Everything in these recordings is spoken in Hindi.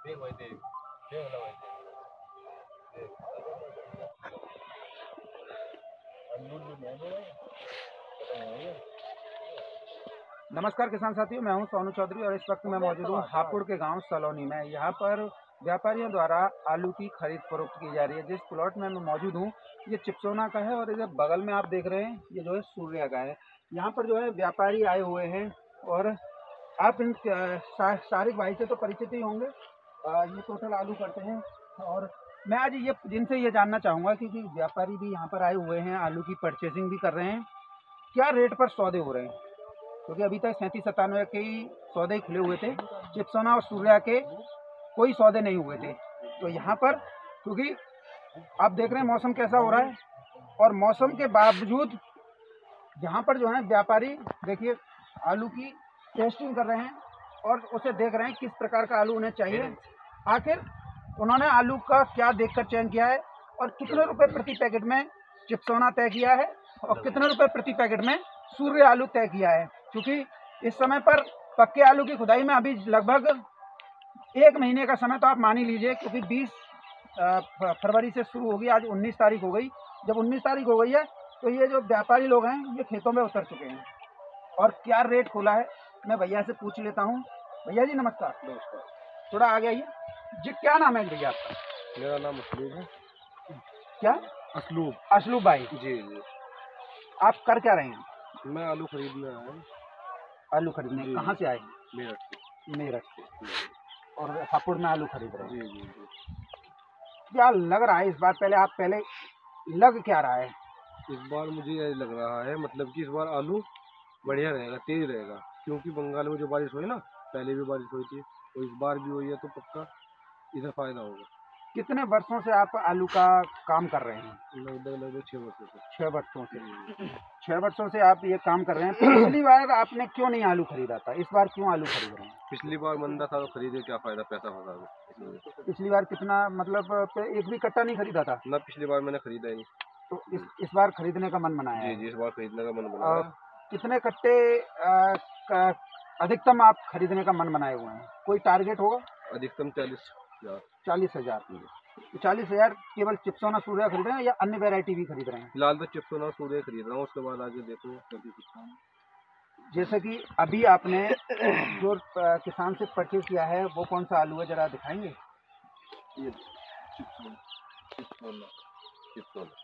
देख भाई देख देख ना भाई देख नमस्कार किसान साथियों, मैं हूं सोनू चौधरी और इस वक्त मैं मौजूद हूं हापुड़ के गांव सलोनी में। यहां पर व्यापारियों द्वारा आलू की खरीद फरोख्त की जा रही है। जिस प्लॉट में मैं मौजूद हूं ये चिपसोना का है और इधर बगल में आप देख रहे हैं ये जो है सूर्या का है। यहां पर जो है व्यापारी आए हुए हैं और आप इन सारिक भाई से तो परिचित ही होंगे। ये टोटल आलू करते हैं और मैं आज ये जिनसे ये जानना चाहूँगा क्योंकि व्यापारी भी यहाँ पर आए हुए हैं, आलू की परचेसिंग भी कर रहे हैं, क्या रेट पर सौदे हो रहे हैं। क्योंकि अभी तक 37-97 के ही सौदे खुले हुए थे, चिपसोना और सूर्या के कोई सौदे नहीं हुए थे। तो यहाँ पर क्योंकि आप देख रहे हैं मौसम कैसा हो रहा है और मौसम के बावजूद यहाँ पर जो है व्यापारी देखिए आलू की टेस्टिंग कर रहे हैं और उसे देख रहे हैं किस प्रकार का आलू उन्हें चाहिए, आखिर उन्होंने आलू का क्या देखकर चयन किया है और कितने रुपए प्रति पैकेट में चिपसोना तय किया है और कितने रुपए प्रति पैकेट में सूर्य आलू तय किया है। क्योंकि इस समय पर पक्के आलू की खुदाई में अभी लगभग 1 महीने का समय तो आप मान ही लीजिए, क्योंकि 20 फरवरी से शुरू होगी, आज 19 तारीख हो गई। जब 19 तारीख हो गई है तो ये जो व्यापारी लोग हैं ये खेतों में उतर चुके हैं और क्या रेट खोला है मैं भैया से पूछ लेता हूँ। भैया जी नमस्कार। नमस्कार। थोड़ा आगे आइए जी, क्या नाम है भैया आपका? मेरा नाम असलूब है। क्या? असलूब। असलूब भाई जी जी। आप कर क्या रहे हैं? मैं आलू खरीदने आया हूँ। आलू खरीदने कहाँ से आए? मेरठ से। मेरठ से। और हापुड़ में आलू खरीद रहे हैं? जी जी जी। क्या लग रहा है इस बार, पहले लग क्या रहा है इस बार मुझे ये लग रहा है मतलब कि इस बार आलू बढ़िया रहेगा, तेज रहेगा, क्योंकि बंगाल में जो बारिश हुई ना, पहले भी बारिश हुई थी तो इस बार भी हुई है, तो पक्का इधर फायदा होगा। कितने वर्षों से आप आलू का काम कर रहे हैं? लगभग 6 वर्षों से। 6 वर्षों से। 6 वर्षों से आप ये काम कर रहे हैं। पिछली बार आपने क्यों नहीं आलू खरीदा था, इस बार क्यों आलू खरीद रहे हैं? पिछली बार मंदा था तो खरीदे, क्या फायदा, पैसा फंसा दो। पिछली बार कितना, मतलब एक भी कट्टा नहीं खरीदा था ना, पिछली बार मैंने खरीदा ही नहीं। तो इस बार खरीदने का मन बनाया जी है? जी, इस बार खरीदने का मन बना है। कितने कट्टे अधिकतम आप खरीदने का मन बनाए हुए हैं, कोई टारगेट होगा? अधिकतम 40,000। 40,000। तो 40,000 केवल चिपसोना सूर्या खरीद रहे हैं या अन्य वैरायटी भी खरीद रहे हैं? फिलहाल तो चिपसोना सूर्य खरीद रहा हूँ, उसके बाद आगे देखो कभी किसान। जैसे कि अभी आपने जो किसान से परचेज किया है वो कौन सा आलू है, जरा दिखाएंगे? ये चिपसोना चिपसोना चिपसोना।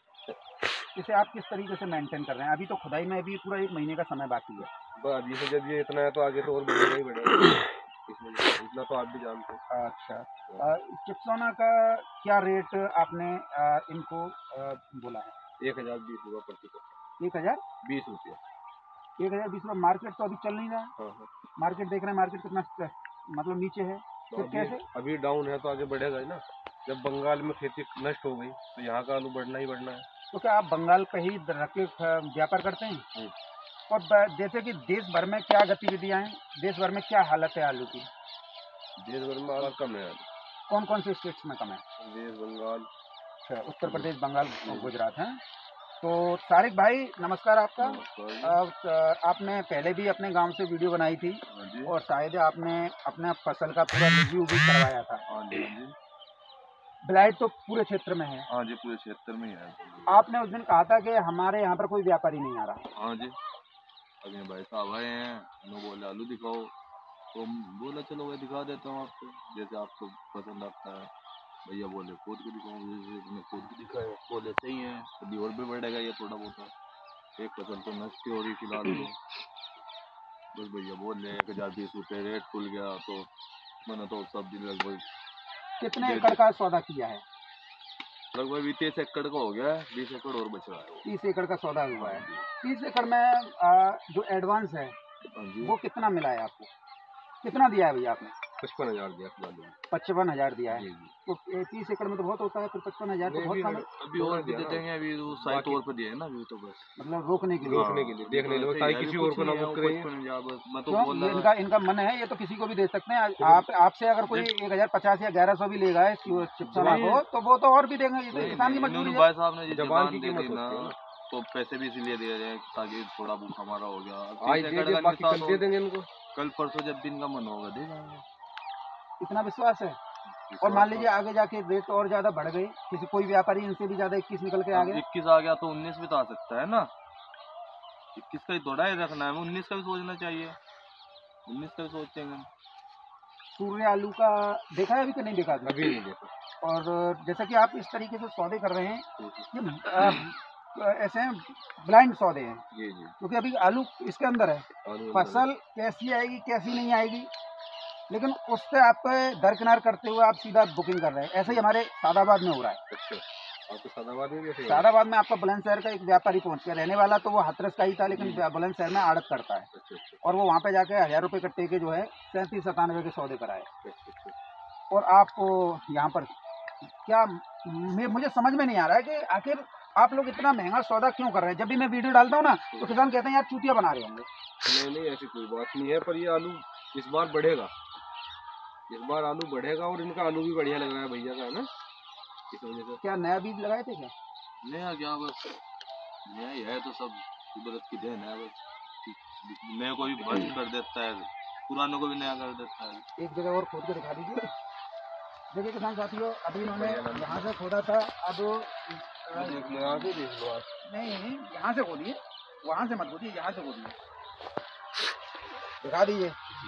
इसे आप किस तरीके से मेंटेन कर रहे हैं? अभी तो खुदाई में अभी पूरा 1 महीने का समय बाकी है। अभी से जब ये इतना है तो आगे तो और बढ़ेगा ही बढ़ेगा, इसमें इतना तो आप भी जानते हैं। अच्छा, चिपसोना का क्या रेट आपने इनको बोला है? 1020 रुपये प्रति कट्टा। 1020 रुपया। 1020 रुपये। मार्केट तो अभी चल नहीं रहा है। हाँ। मार्केट देख रहे हैं, मार्केट कितना मतलब नीचे है, तो फिर कैसे? अभी डाउन है तो आगे बढ़ेगा ही ना। जब बंगाल में खेती नष्ट हो गई तो यहाँ का आलू बढ़ना ही बढ़ना है। तो क्या आप बंगाल का ही रख के व्यापार करते हैं? और जैसे कि देश भर में क्या गतिविधियां हैं, देश भर में क्या हालत है आलू की? देश भर में आलू कम है। कौन कौन से स्टेट्स में कम है? वेस्ट बंगाल। अच्छा, उत्तर प्रदेश, बंगाल, गुजरात है। तो तारिक भाई नमस्कार आपका। आपने पहले भी अपने गांव से वीडियो बनाई थी और शायद आपने अपने फसल का पूरा रिव्यू भी करवाया था। ब्लाइट तो पूरे क्षेत्र में है? हाँ जी, पूरे क्षेत्र में ही है। आपने उस दिन कहा था कि हमारे यहाँ पर कोई व्यापारी नहीं आ रहा। हाँ जी, अभी भाई साहब आए हैं, उन्होंने बोले आलू दिखाओ, तो बोला चलो भाई दिखा देता हूँ आपको, जैसे आपको पसंद आता है। भैया बोले खुद को दिखाऊँ, जैसे खुद को दिखाया, बोले सही है, अभी और भी बढ़ेगा ये थोड़ा बहुत। एक फसल तो नष्ट हो रही फिलहाल तो, बस भैया बोल रहे 1020 रुपये रेट खुल गया, तो मैंने तो सब दिन लगभग। कितने एकड़ का सौदा किया है? लगभग 30 एकड़ का हो गया है, 20 एकड़ और बच रहा है। 30 एकड़ का सौदा हुआ है। 30 एकड़ में जो एडवांस है वो कितना मिला है आपको? कितना दिया है भैया आपने? 55,000 दिया। 55,000 दिया है। तो 30 एकड़ में तो बहुत होता है, फिर 55,000 तो बहुत कम है। अभी और भी दे देंगे, अभी तो साइट और पे दिए है ना अभी, तो बस मतलब रोकने के लिए देखने लो, ताकि किसी और को ना बुक करेंगे। मैं तो बोल रहा, इनका मन है, ये तो किसी को भी दे सकते हैं। आपसे अगर कोई 1050 या 1100 भी लेगा इस चिपसोना को तो वो तो और भी देंगे। ये तो किसान की मजबूरी है। भाई साहब ने जबान की कीमत ना, तो पैसे भी इसीलिए दिए जाए ताकि थोड़ा बुक हमारा हो गया। दे देंगे इनको, कल परसों जब दिन का मन होगा दे देंगे। इतना विश्वास है। और मान लीजिए आगे जाके रेट और ज़्यादा बढ़ गई, किसी कोई व्यापारी इनसे भी ज़्यादा 21 निकल के आ गया, 21 आ गया तो 19 भी तो आ सकता है ना। 21 का ही थोड़ा ही रखना है, 19 का भी सोचना चाहिए, 19 का भी सोचेंगे। सूर्य आलू का देखा है अभी कि नहीं देखा? अभी नहीं देखा। और जैसा कि आप इस तरीके से सौदे कर रहे हैं, ये ऐसे हैं ब्लाइंड सौदे हैं, जी जी। क्योंकि अभी आलू इसके अंदर है, आलू फसल कैसी आएगी कैसी नहीं आएगी, लेकिन उससे आप दरकिनार करते हुए आप सीधा बुकिंग कर रहे हैं। ऐसे ही हमारे सादाबाद में हो रहा है। अच्छा, आपको सादाबाद में भी ऐसे ही है? सादाबाद में आपका बुलंदशहर का एक व्यापारी पहुंच गया, रहने वाला तो वो हाथरस का ही था, लेकिन बुलंदशहर में आड़त करता है, अच्छा अच्छा और वो वहाँ पे जाके 1000 रुपये कट्टे के जो है 37-97 के सौदे कराए। अच्छा अच्छा। और आप यहाँ पर क्या, मुझे समझ में नहीं आ रहा है कि आखिर आप लोग इतना महंगा सौदा क्यों कर रहे हैं। जब भी मैं वीडियो डालता हूँ ना तो किसान कहते हैं यार चूतिया बना रहे होंगे। नहीं नहीं, ऐसी कोई बात नहीं है, पर ये आलू इस बार बढ़ेगा, इस बार आलू बढ़ेगा, और इनका आलू भी बढ़िया लग रहा है भैया का, है ना, इस वजह से। क्या नया बीज लगाए थे क्या? नया क्या, बस नया ही है, तो सब कुदरत की देन है, बस नए को भी बंद कर देता है, पुराने को भी नया कर देता है। एक जगह और खोद के दिखा दीजिए। देखिए किसान साथियों, अभी इन्होंने यहाँ से खोदा था, अब देख लो, आगे देख लो आप। नहीं यहाँ से खोदिए, वहाँ से मत खोदिए, यहाँ से खोदिए, दिखा दीजिए।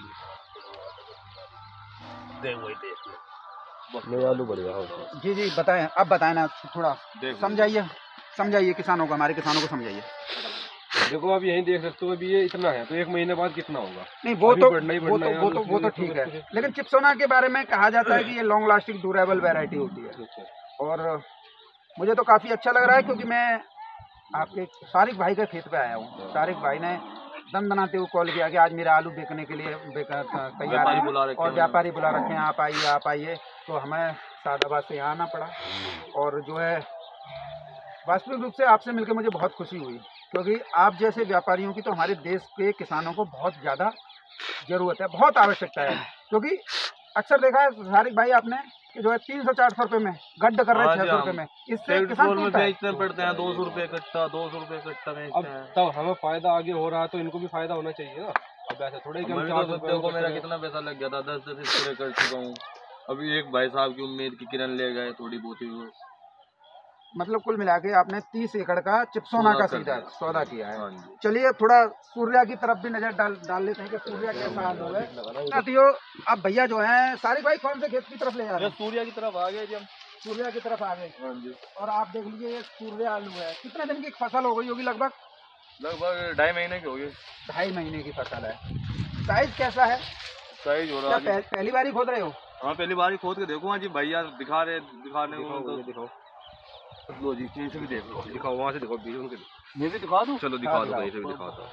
नया आलू बढ़िया होगा। जी जी बताएं, अब बताएं ना, थोड़ा समझाइए किसानों को, हमारे किसानों को समझाइए। देखो आप यहीं देख सकते हो, अभी ये इतना है तो 1 महीने बाद कितना होगा। नहीं वो तो तो ठीक है, लेकिन चिप्सोना के बारे में कहा जाता है कि ये लॉन्ग लास्टिंग ड्यूरेबल वैरायटी होती है, और मुझे तो काफ़ी अच्छा लग रहा है, क्योंकि मैं आपके तारिक भाई के खेत पे आया हूँ। तारिक भाई ने दम दनाते हुए कॉल किया कि आज मेरा आलू बेचने के लिए तैयार है, और व्यापारी बुला रखे हैं, आप आइए। तो हमें सादाबाद से यहाँ आना पड़ा, और जो है वास्तविक रूप से आपसे मिलकर मुझे बहुत खुशी हुई, क्योंकि आप जैसे व्यापारियों की तो हमारे देश के किसानों को बहुत ज़्यादा ज़रूरत है, बहुत आवश्यकता है। क्योंकि अक्सर देखा है तारिक भाई आपने कि जो है 300-400 रुपये में गड्ढ कर रहे हैं, 600 रुपये में, इससे किसान में बेचने पड़ते हैं 200 रुपये कट्टा, 200 रुपये कट्टा बेचते हैं। तब हमें फायदा आगे हो रहा है तो इनको भी फायदा होना चाहिए ना। अब ऐसा थोड़ा ही कि हम 400 रुपये को मेरा कितना पैसा लग गया था, 10 स्प्रे कर चुका हूँ। अभी एक भाई साहब की उम्मीद की किरण ले गए थोड़ी बहुत ही, मतलब कुल मिला के आपने 30 एकड़ का चिप्सोना का सीधा सौदा किया है। हाँ जी। चलिए थोड़ा सूर्या की तरफ भी नजर डाल लेते हैं कि सूर्या कैसा आलू है। साथियों अब भैया जो हैं सारिक भाई कौन से खेत की तरफ ले जा रहे हैं? सूर्या की तरफ आ गए जी हम। सूर्या की तरफ आ गए। हाँ जी। और आप देख लीजिए ये सूर्या आलू है, कितने दिन की फसल हो गई होगी? लगभग 2.5 महीने की होगी। 2.5 महीने की फसल है। साइज कैसा है? साइज हो रहा है। पहली बार ही खोद रहे हो? हाँ पहली बार ही खोद के देखो। हाँ जी भैया दिखाने को दिखाओ, लो जी, कहीं से भी देख लो, दिखाओ, वहाँ से दिखाओ, बीज उनके मैं भी दिखा दूँ। चलो दिखा दो, दिखाओ। कहीं से भी दिखा दो।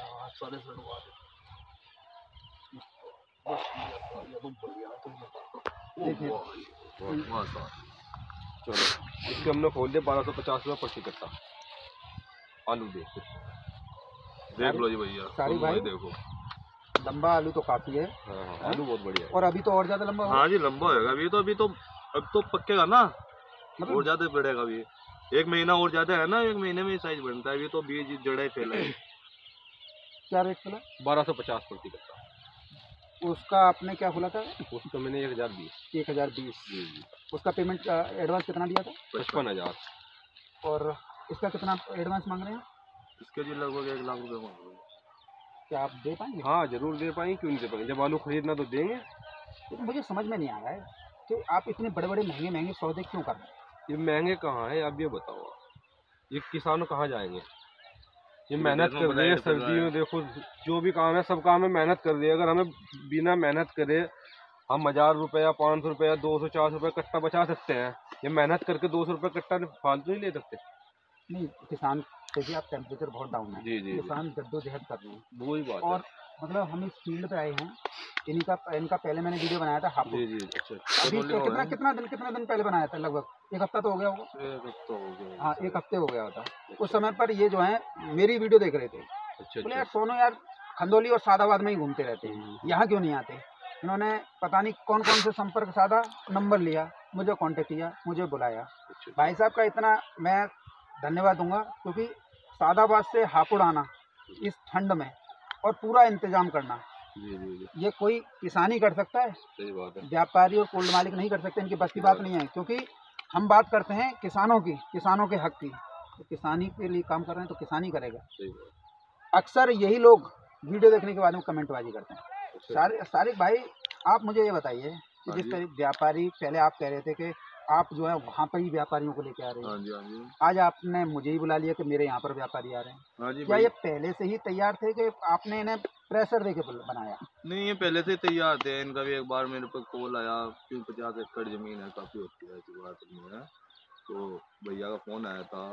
चलो इसके हमने खोल दिया 1250 रुपये प्रति कट्टा आलू। देख लो जी भैया, सारी भाई देखो लंबा आलू तो काफी है। हाँ, आलू बहुत बढ़िया है। और अभी तो और ज्यादा लंबा होगा। हाँ जी लंबा होगा। अब तो पक्केगा ना, और ज्यादा बढ़ेगा। अभी 1 महीना और ज्यादा है ना, 1 महीने में साइज बनता है। अभी तो बीज जड़े फैला है। क्या रेट चला? 1250 प्रति कट्टा। उसका आपने क्या खोला था? उसको मैंने 1020। 1020। उसका पेमेंट एडवांस कितना दिया था? 55,000। और इसका कितना एडवांस मांग रहे हैं? इसके जी लगभग 1 लाख रुपए मांग रहे हैं। क्या आप दे पाएंगे? हाँ जरूर दे पाएंगे, क्यों नहीं दे पाएंगे, जब आलू खरीदना तो देंगे। तो मुझे समझ में नहीं आ रहा है कि आप इतने बड़े बड़े महंगे सौदे क्यों कर रहे हैं? ये महंगे कहाँ है, अब ये बताओ, ये किसानों कहाँ जाएंगे? ये मेहनत कर रहे हैं, सर्दी में देखो जो भी काम है सब काम में मेहनत कर रही है। अगर हमें बिना मेहनत करे हम 1000 रुपये या 500 रुपये या 200-400 रुपये कट्टा बचा सकते हैं, ये मेहनत करके 200 रुपये कट्टा फालतू ही ले सकते। नहीं किसान देखिए, आप टेम्परेचर बहुत डाउन है, जी जी किसान जद्दोजहद कर रहे हैं, वही बात और मतलब हम इस फील्ड पे आए हैं। इनका पहले मैंने वीडियो बनाया था हापुड़। जी जी। अच्छा अभी कितना दिन पहले बनाया था? लगभग 1 हफ्ता तो हो गया होगा। 1 हफ्ता हो गया। हाँ 1 हफ्ते हो गया होता। उस समय पर ये जो है मेरी वीडियो देख रहे थे। बोले यार सोनू यार खंदौली और सादाबाद में ही घूमते रहते हैं, यहाँ क्यों नहीं आते? इन्होंने पता नहीं कौन कौन से संपर्क साधा, नंबर लिया, मुझे कांटेक्ट किया, मुझे बुलाया। भाई साहब का इतना मैं धन्यवाद दूंगा, क्योंकि सादाबाद से हापुड़ आना इस ठंड में और पूरा इंतजाम करना, जी जी जी, ये कोई किसान ही कर सकता है, सही बात है। व्यापारी और कोल्ड मालिक नहीं कर सकते, इनकी बस की बात नहीं है। क्योंकि हम बात करते हैं किसानों की, किसानों के हक की, तो किसानी के लिए काम कर रहे हैं तो किसान ही करेगा। सही बात। अक्सर यही लोग वीडियो देखने के बाद में कमेंटबाजी करते हैं। अच्छा, सारिक भाई, आप मुझे ये बताइए कि हाँ जिस जी, तरह व्यापारी, पहले आप कह रहे थे कि आप जो है वहाँ पर ही व्यापारियों को लेके आ रहे हाँ हैं, जी, हाँ जी, आज आपने मुझे ही बुला लिया कि मेरे यहाँ पर व्यापारी आ रहे हैं। हाँ जी क्या भाई। ये पहले से ही तैयार थे कि आपने इन्हें प्रेशर देके बनाया? नहीं, ये पहले से ही तैयार थे। इनका भी एक बार मेरे पे कॉल आया, क्यों 50 एकड़ ज़मीन है, काफ़ी होती है, ऐसी बात नहीं है। तो भैया का फ़ोन आया था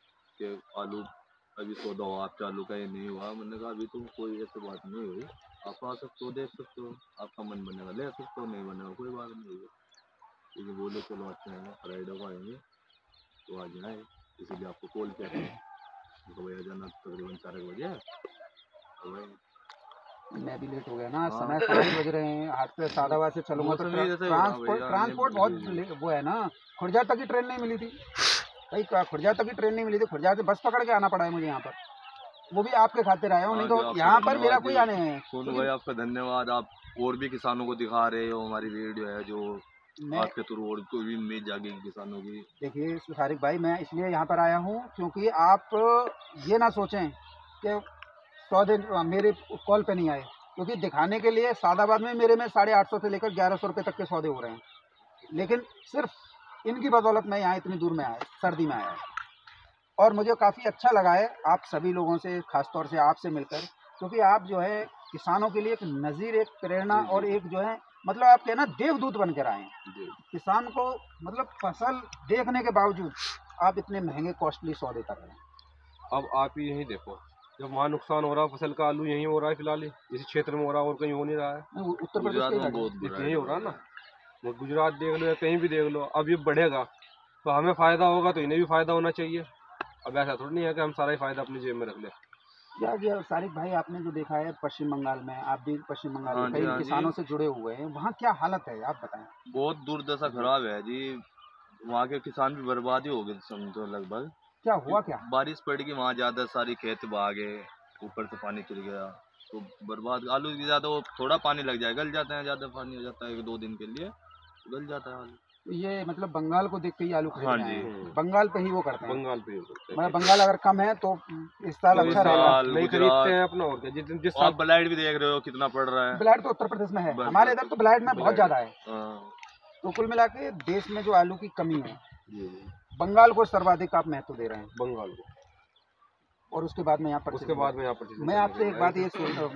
कि आलू अभी सौदा हुआ, आप चालू का ये नहीं हुआ। मैंने कहा अभी तो कोई ऐसी बात नहीं हुई, आप आ सकते हो, देख सकते हो, आपका मन बनेगा ले सकते हो, नहीं बनेगा कोई बात नहीं है। लेकिन बोले चलो अच्छा है, फ्राइडे को आएंगे तो आ जाए, इसीलिए आपको कॉल किया था। तो भैया जाना तकरीबन 4 बजे, तो भाई मैं भी लेट हो गया ना, हाँ, समय 5 बज रहे हैं, हाथ पे सादाबाद से चलूंगा तो मौसम ही जैसे हो रहा भैया, ट्रांसपोर्ट जी बहुत जी, वो है ना। खुर्जा तक की ट्रेन नहीं मिली थी भाई, खुर्जा तक की ट्रेन नहीं मिली थी, खुर्जा से बस पकड़ के आना पड़ा है मुझे यहाँ पर, वो भी आपके खातिर आया हूँ, नहीं हाँ जी, तो आपका यहाँ पर मेरा धन्यवाद कोई जी। आने हैं। सोनू भाई आपका धन्यवाद, आप और भी किसानों को दिखा रहे हो हमारी वीडियो है जो मैं आपके थ्रू और कोई भी उम्मीद जागेगी किसानों की। देखिए सारिक भाई, मैं इसलिए यहाँ पर आया हूँ क्योंकि आप ये ना सोचें कि सौदे मेरे कॉल पे नहीं आए, क्योंकि दिखाने के लिए सादाबाद में मेरे में 850 से लेकर 1100 रुपये तक के सौदे हो रहे हैं, लेकिन सिर्फ इनकी बदौलत मैं यहाँ इतनी दूर में आया, सर्दी में आया। और मुझे काफ़ी अच्छा लगा है आप सभी लोगों से, ख़ासतौर से आपसे मिलकर, क्योंकि आप जो है किसानों के लिए एक नज़ीर, एक प्रेरणा जी और जी एक जो है मतलब आप कहना देवदूत बन कर आए हैं। जी, किसान को मतलब फसल देखने के बावजूद आप इतने महंगे कॉस्टली सौदे कर रहे हैं। अब आप ही यही देखो, जब वहाँ नुकसान हो रहा है फसल का, आलू यहीं हो रहा है फिलहाल ही, इस क्षेत्र में हो रहा है और कहीं हो नहीं रहा है। नहीं, उत्तर प्रदेश गुजरात के ही में लगे बहुत हैं। सिर्फ बुरा यही है हो रहा है ना, भैया। वो गुजरात देख लो या कहीं भी देख लो, अब ये बढ़ेगा तो हमें फ़ायदा होगा तो इन्हें भी फ़ायदा होना चाहिए। अब ऐसा थोड़ी नहीं है कि हम सारा ही फ़ायदा अपनी जेब में रख लें। या सारिक भाई, आपने जो देखा है पश्चिम बंगाल में, आप भी पश्चिम बंगाल हाँ में जी, कई हाँ जी, किसानों से जुड़े हुए हैं, वहाँ क्या हालत है आप बताएं। बहुत दुर्दशा जी खराब है जी। वहाँ के किसान भी बर्बाद ही हो गए समझो लगभग। क्या कि हुआ क्या? बारिश पड़ गई वहाँ, ज़्यादा सारी खेत बहा गए, ऊपर से पानी चल गया तो बर्बाद। आलू की ज़्यादा वो थोड़ा पानी लग जाए गल जाते हैं, ज़्यादा पानी हो जाता है 2 दिन के लिए गल जाता है आलू। तो ये मतलब बंगाल को देख के ही आलू खरीद हाँ रहे जी, हैं, बंगाल पे ही वो करते हैं। बंगाल पे ही होता है मतलब खेती। बंगाल अगर कम है तो इस साल तो तो इस अच्छा रहेगा। साल नहीं खरीदते गुजरात हैं अपना, और क्या, जिस और साल आप ब्लाइट भी देख रहे हो कितना पड़ रहा है। ब्लाइट तो उत्तर प्रदेश में है, हमारे इधर बस तो ब्लाइट में बहुत ब्लाइट ज़्यादा है। हाँ, तो कुल मिला के देश में जो आलू की कमी है, जी जी, बंगाल को सर्वाधिक आप महत्व दे रहे हैं, बंगाल को, और उसके बाद में यहाँ उसके परचेज। बाद में यहाँ परचेजिंग मैं करने के आपसे लिए एक आए बात थे। ये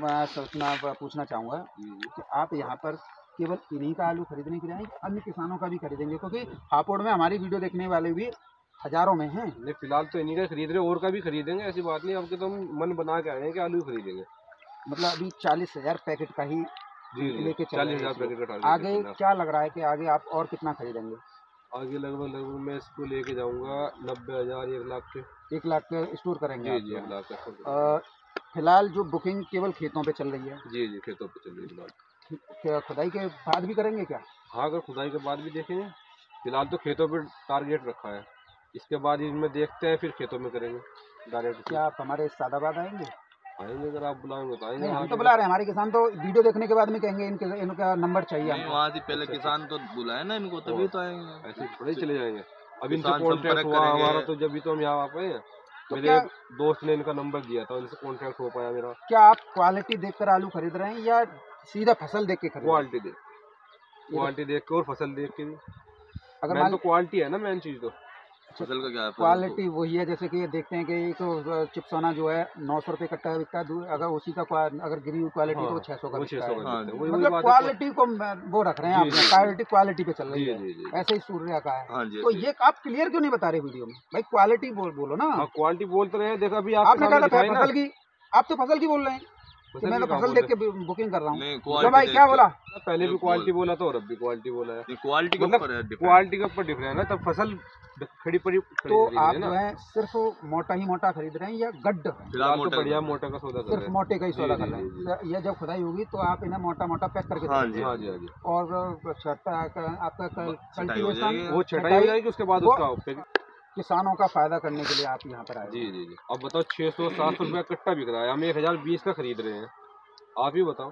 पूछना चाहूँगा जी जी, कि आप यहाँ पर केवल इन्हीं का आलू खरीदने के लिए आए, अन्य किसानों का भी खरीदेंगे? क्योंकि हापुड़ में हमारी वीडियो देखने वाले भी हजारों में हैं। नहीं फिलहाल तो इन्हीं का खरीद रहे, और का भी खरीदेंगे, ऐसी बात नहीं। अब के तो हम मन बना के आए हैं कि आलू ही खरीदेंगे। मतलब अभी 40,000 पैकेट का ही जी जी, लेके चल रहे हैं 40,000 इसको। पैकेट का टारगेट है आगे फिलहाल। क्या लग रहा है कि आगे आप और कितना खरीदेंगे? आगे लगभग मैं इसको लेके जाऊंगा 90,000 1 लाख के। 1 लाख के स्टोर करेंगे जी आप जी, जो 1 लाख का स्टॉक है। करेंगे। फिलहाल जो बुकिंग केवल खेतों पे चल रही है, जी जी, खेतों पे चल रही है फिलहाल। क्या खुदाई के बाद भी करेंगे क्या? हाँ, अगर खुदाई के बाद भी देखेंगे, फिलहाल तो खेतों पे टारगेट रखा है, इसके बाद इनमें देखते हैं, फिर खेतों में करेंगे डायरेक्ट। क्या आप हमारे सादाबाद आएंगे? आएंगे, अगर आप बुलाएंगे तो आएंगे नहीं, हम वहाँ तो भी। बुला रहे हैं, हमारे किसान तो वीडियो देखने के बाद में कहेंगे इनका नंबर चाहिए नहीं हमको। वहाँ से पहले अच्छा अच्छा, किसान तो बुलाए ना इनको, तभी तो आएंगे। ऐसे थोड़े ही चले जाएंगे। अब इनसे किसान कॉन्टैक्ट संपर्क हुआ करेंगे। हमारा तो जब भी तो हम यहाँ आ पाए हैं। तो मेरे क्या एक दोस्त ने इनका नंबर दिया था, उनसे कॉन्टैक्ट हो पाया मेरा। क्या आप क्वालिटी देखकर आलू खरीद रहे हैं या सीधा फसल देख के खरीद रहे हैं? क्वालिटी देख, ये क्वालिटी देख के और फसल देख के भी। अगर मेन मान तो क्वालिटी है ना, मेन चीज़ तो। फसल का क्या है, फसल क्वालिटी वही है, जैसे कि ये देखते हैं कि एक चिप्सोना जो है 900 रुपये कट्टा बिकता है, अगर उसी का अगर गिरी हुई क्वालिटी हाँ तो वो 600 का वो बिकता 600 है। का हाँ बिकता है, जी, वही मतलब बात है। क्वालिटी को वो रख रहे हैं जी आप, जी प्रायोरिटी क्वालिटी पे चल रही जी है। जी जी, ऐसे ही सूर्या का है। हाँ जी, तो ऐसे ही। ये आप क्लियर क्यों नहीं बता रहे वीडियो में भाई? क्वालिटी बोलो ना। हाँ क्वालिटी बोलते रहे, देखो अभी आपके आपने कहा सामने था दिखाई ना। फसल की, आप तो फसल की बोल रहे हैं कि फसल मैं की तो कहाँ फसल बोल देख रहे के बुकिंग कर रहा हूँ। नहीं तो क्वालिटी भाई देख क्या के बोला? हैं? पहले भी क्वालिटी बोला था और अब भी क्वालिटी बोला है। नहीं, क्वालिटी के मतलब ऊपर है डिपेंड। क्वालिटी के ऊपर डिफरेंस है ना, तब फसल खड़ी पड़ी तो खरीद रही आप है जो ना। है सिर्फ मोटा ही मोटा खरीद रहे हैं या गड्ढ? फिलहाल फिलहाल तो मोटा बढ़िया कर मोटा का सौदा कर सिर्फ रहे हैं। मोटे का ही जी सौदा जी कर रहे जी जी, हैं। ये जब खुदाई होगी तो आप इन्हें मोटा मोटा पैक करके हाँ देंगे। जी, हाँ जी हाँ जी। और आपका छटाई हो कल्टीवेशन, जाएगी। वो छटाई हो जाएगी, उसके बाद वो उसका किसानों का फायदा करने के लिए आप यहाँ पर आए जी हुए हैं। जी जी। अब बताओ 600 700 रुपया कट्टा बिक रहा है, हम 1020 का खरीद रहे हैं, आप ही बताओ।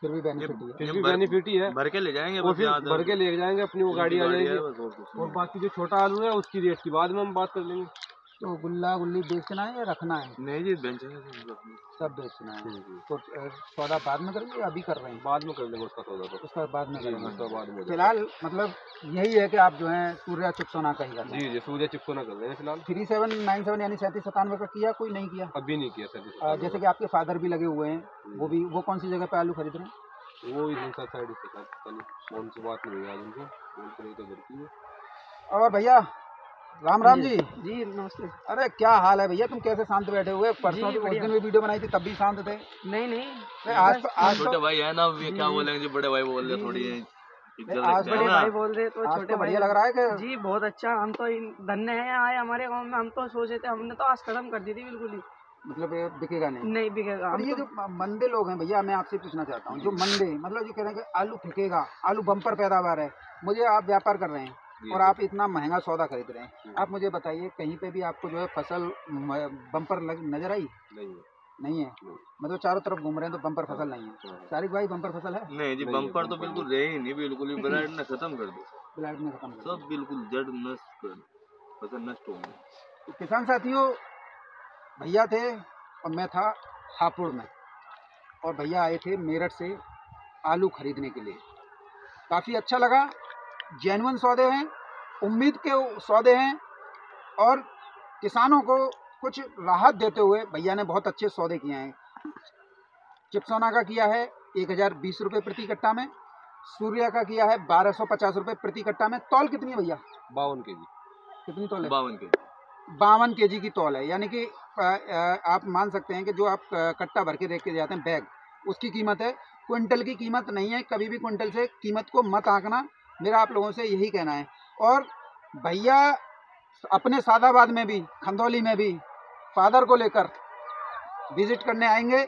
फिर भी बेनिफिट ही है। फिर भी बेनिफिट ही है। भर के ले जाएंगे, वो बस फिर यहाँ भर के ले जाएंगे, अपनी वो गाड़ी आ जाएगी। है, बस और कुछ नहीं और है। बाकी जो छोटा आलू है उसकी रेट की बाद में हम बात कर लेंगे। तो गुल्ला गुल्ली बेचना है या रखना है? नहीं जी, बेचेंगे सब बेचना है। तो सौदा बाद में करेंगे या अभी कर रहे हैं? बाद में कर लेंगे उसका सौदा, तो उसका बाद में करेंगे। उसका बाद में। फिलहाल मतलब यही है कि आप जो है सूर्या चिप्सोना का ही कर रहे हैं। जी सूर्य चिप्सोना कर रहे हैं फिलहाल। 3797 यानी 3797 का किया, कोई नहीं किया? अभी नहीं किया सर। जैसे कि आपके फादर भी लगे हुए हैं, वो कौन सी जगह पे आलू खरीद रहे हैं? वो इधर साइड से कौन सी बात नहीं हुई आज उनको, बोलते नहीं तो घर की है। और भैया राम राम जी। जी नमस्ते। अरे क्या हाल है भैया, तुम कैसे शांत बैठे हुए? परसों उस दिन भी वीडियो बनाई थी तब भी शांत थे। नहीं आज छोटे भाई है ना, ये क्या बोलेंगे जी, बड़े भाई बोल रहे थोड़ी आज बड़े भाई बोल रहे तो आज छोटे तो भाई बढ़िया लग रहा है कि जी बहुत अच्छा। हम तो धन्य है आए हमारे गांव में। हम तो सोचे थे, हमने तो आज खत्म कर दी थी बिल्कुल ही। मतलब ये बिकेगा नहीं बिकेगा। और ये जो मंदे लोग हैं भैया, मैं आपसे पूछना चाहता हूँ, जो मंदे मतलब जो कह रहे हैं कि आलू फेंकेगा, आलू बम्पर पैदावार है, मुझे आप व्यापार कर रहे हैं और आप इतना महंगा सौदा खरीद रहे हैं, आप मुझे बताइए कहीं पे भी आपको जो है फसल बम्पर नजर आई? नहीं है। मतलब चारों तरफ घूम रहे हैं तो बम्पर फसल नहीं है। सारिक भाई बम्पर फसल है? नहीं जी, बम्पर तो बिल्कुल रहे ही नहीं, बिल्कुल ही ब्लाइट ने खत्म कर दी। ब्लाइट ने खत्म कर सब बिल्कुल जड़ नष्ट कर, फसल नष्ट हो गई। तो किसान साथियों, भैया थे और मैं था हापुड़ में, और भैया आए थे मेरठ से आलू खरीदने के लिए। काफ़ी अच्छा लगा, जेन्युइन सौदे हैं, उम्मीद के सौदे हैं, और किसानों को कुछ राहत देते हुए भैया ने बहुत अच्छे सौदे किए हैं। चिप्सोना का किया है 1020 रुपये प्रति कट्टा में, सूर्या का किया है 1250 रुपये प्रति कट्टा में। तौल कितनी है भैया? 52 kg। कितनी तौल है? 52 के 52 kg की तौल है। यानी कि आप मान सकते हैं कि जो आप कट्टा भर के देख के जाते हैं बैग, उसकी कीमत है, क्विंटल की कीमत नहीं है। कभी भी क्विंटल से कीमत को मत आंकना, मेरा आप लोगों से यही कहना है। और भैया अपने सादाबाद में भी, खंदौली में भी फादर को लेकर विजिट करने आएंगे।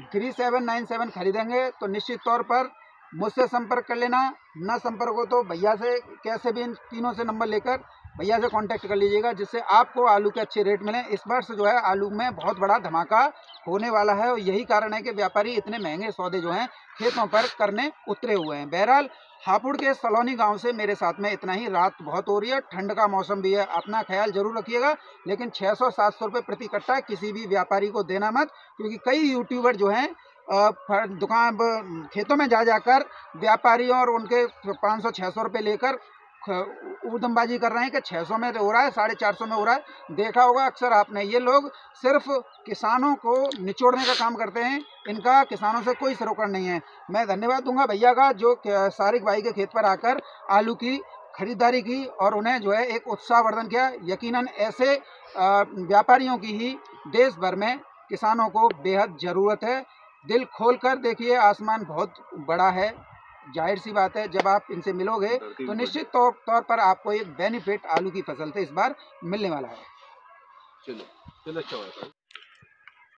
3797 खरीदेंगे तो निश्चित तौर पर मुझसे संपर्क कर लेना। न संपर्क हो तो भैया से, कैसे भी इन तीनों से नंबर लेकर भैया से कांटेक्ट कर लीजिएगा, जिससे आपको आलू के अच्छे रेट मिलें। इस बार से जो है आलू में बहुत बड़ा धमाका होने वाला है, और यही कारण है कि व्यापारी इतने महंगे सौदे जो हैं खेतों पर करने उतरे हुए हैं। बहरहाल हापुड़ के सलोनी गांव से मेरे साथ में इतना ही। रात बहुत हो रही है, ठंड का मौसम भी है, अपना ख्याल जरूर रखिएगा। लेकिन 600-700 रुपये प्रति कट्टा किसी भी व्यापारी को देना मत, क्योंकि कई यूट्यूबर जो हैं दुकान खेतों में जा जाकर व्यापारियों और उनके 500-600 रुपये लेकर ऊधमबाजी कर रहे हैं कि 600 में हो रहा है, 450 में हो रहा है। देखा होगा अक्सर आपने, ये लोग सिर्फ किसानों को निचोड़ने का काम करते हैं, इनका किसानों से कोई सरोकार नहीं है। मैं धन्यवाद दूंगा भैया का, जो सारिक भाई के खेत पर आकर आलू की खरीदारी की और उन्हें जो है एक उत्साहवर्धन किया। यकीनन ऐसे व्यापारियों की ही देश भर में किसानों को बेहद ज़रूरत है। दिल खोल कर देखिए, आसमान बहुत बड़ा है। जाहिर सी बात है, जब आप इनसे मिलोगे तो निश्चित तौर पर आपको एक बेनिफिट आलू की फसल से इस बार मिलने वाला है। चलो अच्छा हुआ।